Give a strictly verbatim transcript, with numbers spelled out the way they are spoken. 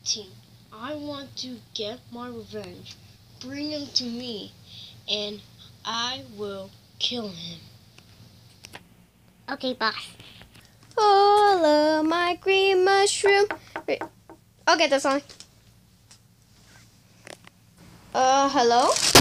acting. I want to get my revenge. Bring him to me, and I will kill him. Okay, boss. All of my green mushroom. Okay, that's all. Uh, hello?